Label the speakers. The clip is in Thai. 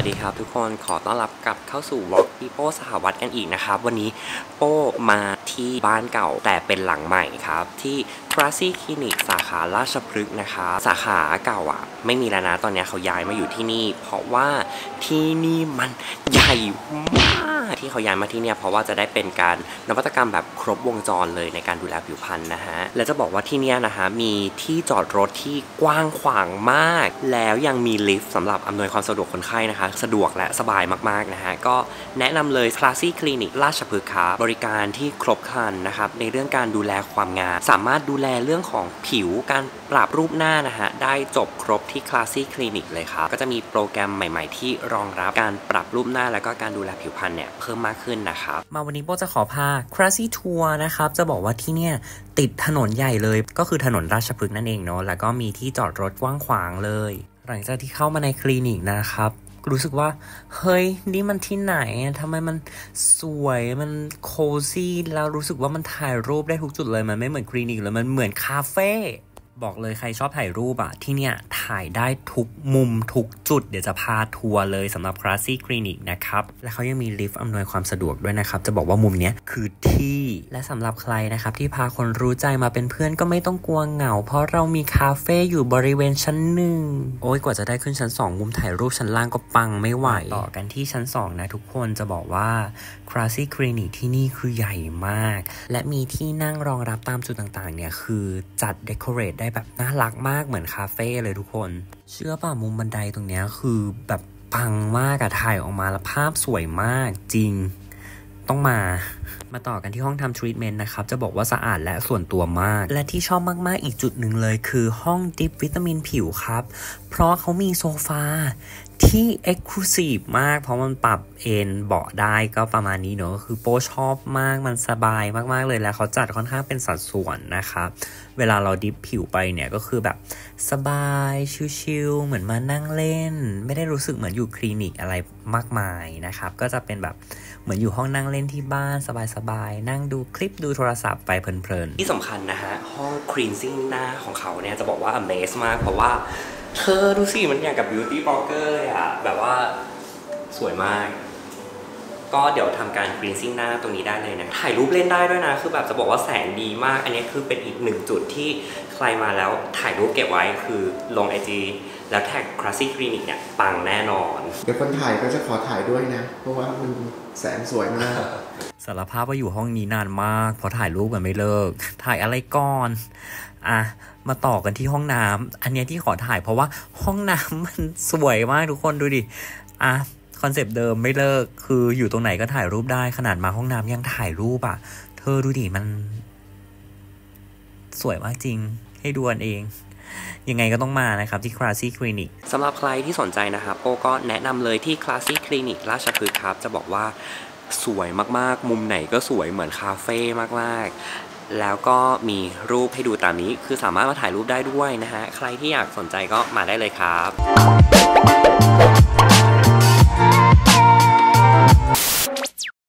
Speaker 1: สดีครับทุกคนขอต้อนรับกลับเข้าสู่วอล์กพี่โป้สหวัฒน์กันอีกนะครับวันนี้โป้มาที่บ้านเก่าแต่เป็นหลังใหม่ครับที่คลาสซี่คลินิกสาขาราชพฤกษ์นะคะสาขาเก่าไม่มีแล้วนะตอนนี้เขาย้ายมาอยู่ที่นี่เพราะว่าที่นี่มันใหญ่มากที่เขาย้ายมาที่เนี่ยเพราะว่าจะได้เป็นการนวัตกรรมแบบครบวงจรเลยในการดูแลผิวพรรณนะฮะและจะบอกว่าที่เนี่ยนะฮะมีที่จอดรถที่กว้างขวางมากแล้วยังมีลิฟต์สำหรับอำนวยความสะดวกคนไข้นะคะสะดวกและสบายมากๆนะฮะก็แนะนำเลยคลาสซี่คลินิกราชพฤกษ์ครับบริการที่ครบครันนะครับในเรื่องการดูแลความงามสามารถดูแลเรื่องของผิวการปรับรูปหน้านะฮะได้จบครบที่คลาสซี่คลินิกเลยครับก็จะมีโปรแกรมใหม่ๆที่รองรับการปรับรูปหน้าแล้วก็การดูแลผิวพรรณเนี่ยเพิ่มมากขึ้นนะครับมาวันนี้โป้จะขอพาคลาสซี่ทัวร์นะครับจะบอกว่าที่เนี่ยติดถนนใหญ่เลยก็คือถนนราชพฤกษ์นั่นเองเนาะแล้วก็มีที่จอดรถกว้างขวางเลยหลังจากที่เข้ามาในคลินิกนะครับรู้สึกว่าเฮ้ยนี่มันที่ไหนทำไมมันสวยมันโคซี่แล้วรู้สึกว่ามันถ่ายรูปได้ทุกจุดเลยมันไม่เหมือนคลินิกเลยมันเหมือนคาเฟ่บอกเลยใครชอบถ่ายรูปที่เนี่ยถ่ายได้ทุกมุมทุกจุดเดี๋ยวจะพาทัวร์เลยสำหรับคลาสซี่คลินิกนะครับและเขายังมีลิฟต์อำนวยความสะดวกด้วยนะครับจะบอกว่ามุมเนี้ยคือที่และสำหรับใครนะครับที่พาคนรู้ใจมาเป็นเพื่อนก็ไม่ต้องกลัวเหงาเพราะเรามีคาเฟ่อยู่บริเวณชั้น1โอ้ยกว่าจะได้ขึ้นชั้น2มุมถ่ายรูปชั้นล่างก็ปังไม่ไหวต่อกันที่ชั้น2นะทุกคนจะบอกว่าคลาสซี่คลินิกที่นี่คือใหญ่มากและมีที่นั่งรองรับตามจุดต่างๆเนี่ยคือจัดเดคอเรทได้แบบน่ารักมากเหมือนคาเฟ่เลยทุกคนเชื่อป่ะมุมบันไดตรงเนี้ยคือแบบปังมากถ่ายออกมาแล้วภาพสวยมากจริงต้องมาต่อกันที่ห้องทำทรีทเมนต์นะครับจะบอกว่าสะอาดและส่วนตัวมากและที่ชอบมากๆอีกจุดหนึ่งเลยคือห้องดริปวิตามินผิวครับเพราะเขามีโซฟาที่เอ็กซ์คลูซีฟมากเพราะมันปรับเอนเบาะได้ก็ประมาณนี้เนอะคือโป้ชอบมากมันสบายมากๆเลยแล้วเขาจัดค่อนข้างเป็นสัดส่วนนะครับเวลาเราดิฟผิวไปเนี่ยก็คือแบบสบายชิลๆเหมือนมานั่งเล่นไม่ได้รู้สึกเหมือนอยู่คลินิกอะไรมากมายนะครับก็จะเป็นแบบเหมือนอยู่ห้องนั่งเล่นที่บ้านสบายๆนั่งดูคลิปดูโทรศัพท์ไปเพลินๆที่สำคัญนะฮะห้องคลีนซิ่งหน้าของเขาเนี่ยจะบอกว่า Amaze มากเพราะว่าเธอดูสิมันอย่างกับ Beauty Blogger เลยแบบว่าสวยมากก็เดี๋ยวทำการ cleansing หน้าตรงนี้ได้เลยนะถ่ายรูปเล่นได้ด้วยนะคือแบบจะบอกว่าแสงดีมากอันนี้คือเป็นอีกหนึ่งจุดที่ใครมาแล้วถ่ายรูปเก็บไว้คือลง IG แล้วแท็ก Classy Clinic เนี่ยปังแน่นอน
Speaker 2: เดี๋ยวคนถ่ายก็จะขอถ่ายด้วยนะเพราะว่ามันแสงสวยมาก
Speaker 1: สารภาพว่าอยู่ห้องนี้นานมากเพราะถ่ายรูปกันไม่เลิกถ่ายอะไรก่อนมาต่อกันที่ห้องน้ำอันนี้ที่ขอถ่ายเพราะว่าห้องน้ำมันสวยมากทุกคนดูดิคอนเซปต์เดิมไม่เลิกคืออยู่ตรงไหนก็ถ่ายรูปได้ขนาดมาห้องน้ำยังถ่ายรูปเธอดูดิมันสวยมากจริงให้ดูกันเองยังไงก็ต้องมานะครับที่ Classy Clinic สำหรับใครที่สนใจนะครับโป้ก็แนะนำเลยที่ Classy Clinic ราชพฤกษ์ครับจะบอกว่าสวยมากๆมุมไหนก็สวยเหมือนคาเฟ่มากๆแล้วก็มีรูปให้ดูตามนี้คือสามารถมาถ่ายรูปได้ด้วยนะฮะใครที่อยากสนใจก็มาได้เลยครับ